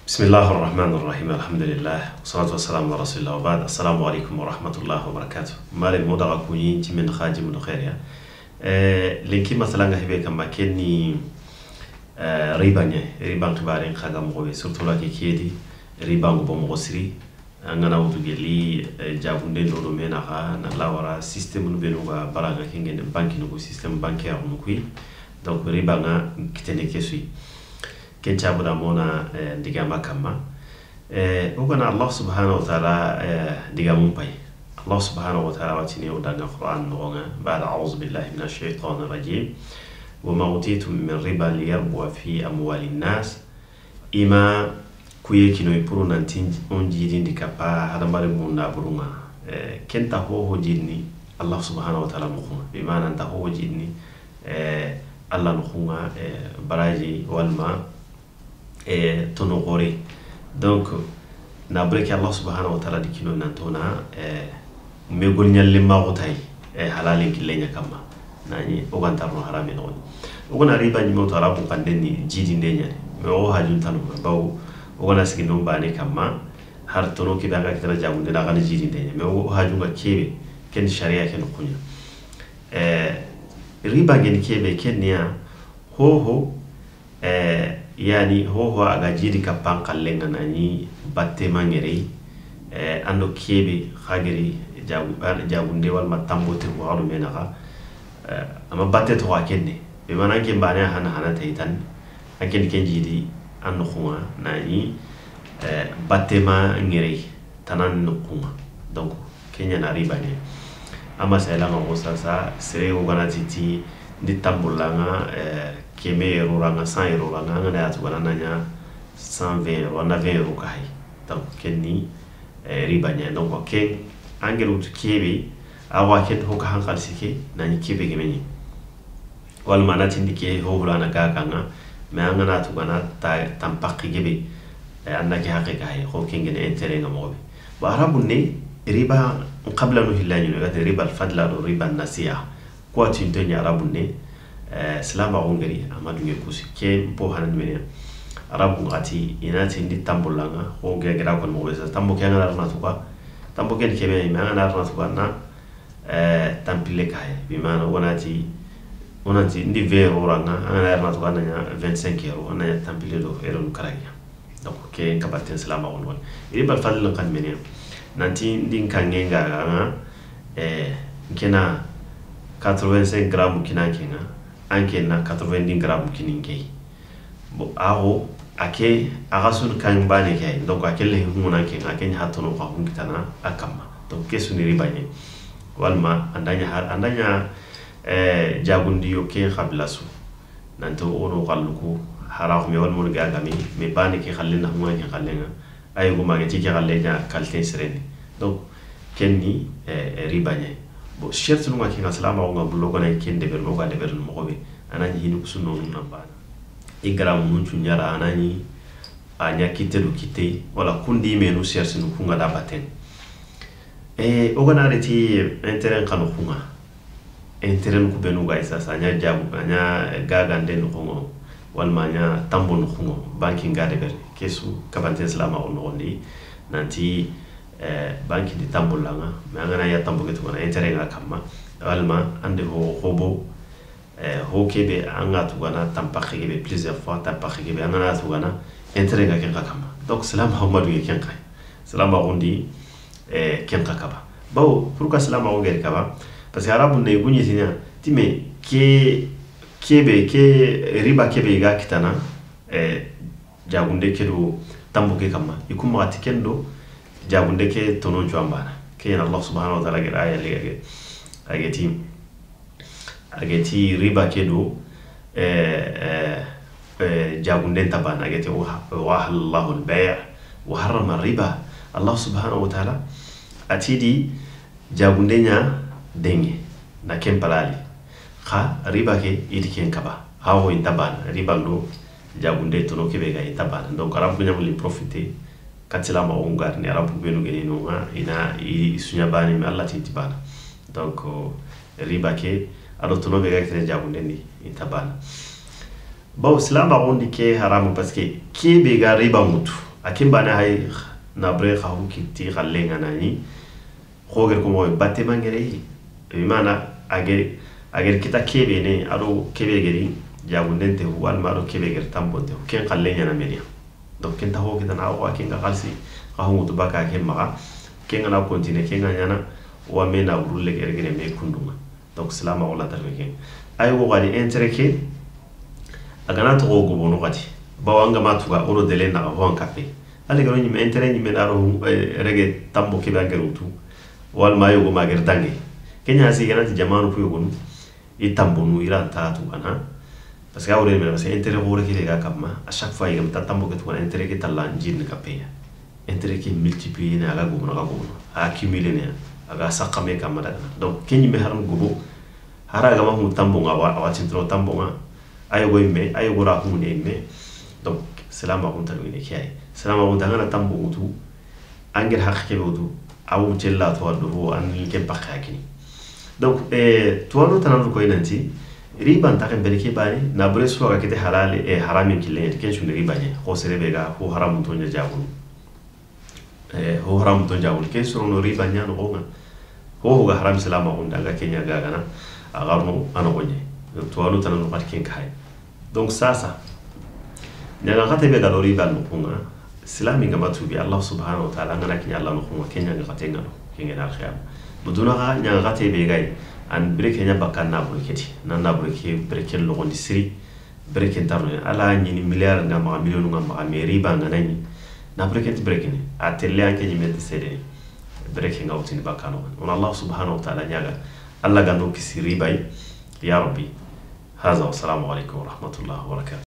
بسم الله الرحمن الرحيم الحمد لله والصلاة والسلام على رسول الله وبعد السلام عليكم ورحمة الله وبركاته مال الموضوع كوني من خادم من خير يا لكن مثلا هبه كما كني ريبان كبارين خدام قوي سورة لك كيدي ريبان بمغسري أنا وتجلي جابون دلو منا خا نلا ورا سيستم نبلوغا براغا كينجن بانكي نكو سيستم بانكي نكوي donc ribanga kitene kesui kencha buda mona digama kama ogana Allah subhanahu wa ta'ala digamun pai Allah subhanahu wa ta'ala watini udanga Qur'an ngonga ba'da a'udhu billahi minash shaitanir rajim wama utitum min riba liyarbu fi amwalin nas ima kuye kino ipuru nantin onjiri ndikapa hadamare munda burunga kenta ho jinni Allah subhanahu wa ta'ala mukuma bimana nta ho jinni Allah nukhunga baraji walma tono gore donc na breki Allah subhanahu wa ta'ala dikino nantona me gol nyalle ma gotay halale kilenya kama nani ogantarno harame non ogona riba ni mo tara bu pandeni jidi ndenya me o hajun tanu baw ogona sigi no bane kama har tono ki daga kitara jagunde daga ni jidi ndenya me o hajun ga kebe ken sharia ken kunya riba gen kebe kenya ho yani ho aga jidi ka pankallenga nani batte mangere ando kebe khageri jagunde wal matambote waru menaga ama batte to wakenne be manan ke bana hana taitan aken ken jidi ando khuma nani batte mangere tanan nukuma donc kenya na riba ne ama sala ngo sasa sere ugana titi ndi tambulanga keme ruranga 100 euro langa ngana atu bana nanya 120 euro na 20 euro kai donc kenni riba nya donc ke angelu tu kebe awa ken ho ka hankal sike nani kebe gemeni wal mana tindike ho bulana ga kanga me ngana atu bana tampaki gebe andake hakika hay ho kengene intérêt ngamobe ba arabunne riba قبل أنه هلاني نقدر ربا الفضل أو ربا النسيئة قوات الدنيا ربنا سلام عونغري أما دنيا كوسي كم بوهان منيا ربنا غاتي يناتي ندي تامبولانا هو جا جرا كون موجز تامبو كأنا نارنا توكا تامبو كن كمية ما أنا نارنا توكا نا تامبيلك هاي بمعنى وناتي ندي فيرو رانا أنا نارنا توكا نيا 25 يورو أنا تامبيلو إيرو نكرايا donc ke kabaten salama won riba fadlan kan menen nanti din kangenga kena 85 grammes kina kenga anke na 90 grammes kininke bo aho ake agasun kan bane kay donc akelle humuna kenga ken hatono ko hunkitana akama donc kesu ni riba ni walma andanya jagundi yo ke khablasu nanto ono qalluko haraw mi wal mon gagami me bani ki khallina huma ki khallenga ay guma ke ki khallenya kalte sereni donc kenni riba nya bo shertu no ki salama o ngam lo gona kende ber no ga de ber mo gobe anani hinu sunno namba igram mun chunyara anani anya kitelu kite wala kundi menu shertu no kunga da baten o gona reti intérêt kanu kunga intérêt ku benu ga isa sanya jabu anya gaga den ko walmanya tambo no khungo banki ngade ber kesu kabante salama on ondi nanti banki di tambo langa mangana ya tambo ketu na intérêt ga kamma walma ande ho hobo ho kebe anga tu gana tampa khebe plusieurs fois tampa khebe anga tu gana intérêt ga kenka kamma donc salama hamadu ye kenka salama ondi kenka kaba bawo pourquoi salama o gere kaba parce que arabu ne gunyi tinya time kebe ke riba kebe ga kitana jagunde kedo tambuke kama ikuma atikendo jagunde ke tonon chambana ke Allah subhanahu wa ta'ala gira aya lege ageti riba kedo jagunde tabana ageti wa Allahu al-bay' wa harrama riba Allah subhanahu wa ta'ala atidi jagunde nya dengi na kempalali kha riba ke idiken kaba hawo intabana riba lo jagunde tono kebe ga intabana donc arabu nyamuli profiter katsila ma ongar ni arabu benu geni no ina isunya bani mi Allah tibana donc riba ke ado tono be ga tere jagunde ni intabana bawo islam ba ondi ke haramu parce que kebe ga riba mutu akin bana hay na bre khawu kitti khallenga nani khoger ko mo batte mangere mana ager kita kebe ne ado kebe geri jabundente wal maro kebe ger tambonte ken khallenya na media donc ken taho kita na wa ken khalsi khawu to baka ken maga ken na continue ken nyana wa mena urulle gergere me kunduma donc salama wala tarweke ay wo gadi intérêt ke agana to go bono gadi bawanga matuga ono dele na ho kape ale garo ni intérêt ni menaro rege tambo ke bangerutu wal mayo go mager dange kenya si gana ti jamanu fu yogonu e tambo nu ira ta tu kana parce que awre me parce intérêt ho rege ga kamma à chaque fois yam ta tambo ke tu kana intérêt ke talla njin kape ya intérêt ke multiplier na ga go accumuler ne aga sakame kamada donc kenyi me haram gobo hara ga mahu tambo ngawa awatintro tambo nga ayo go imme ayo go ra hu ne imme donc salama on tan wini kay salama on tan tambo utu angel hakke wudu awu jella to wadu an ke bakka kini donc to wadu tan ko inanti riban ta kan belike bani na bure so ga kete halal haramin kille ke shun riba ne ko sere be ga ko haram to nya jabul ho haram to jabul ke suru no riba nya no gonga ho ga haram salama on daga kenya ga gana agarno ana gonye to wadu tan no patken kai donc ça nyaga kate be ga do riba no gonga islami ga matubi allah subhanahu wa ta'ala ngana kinya allah no gonga kenya ga kate ngano kenya dal khiyam buduna ga nyaga kate be gay an breke nya bakkan na bulketi nan na bulke breke lo gondi siri breke tarno ala ni milliard nga ma million nga ma meri ba nga nani na breke ni atelle anke ni mete sede breke nga utini bakkano on allah subhanahu wa ta'ala nyaga allah ga no kisiri bay ya rabbi هذا والسلام عليكم ورحمة الله وبركاته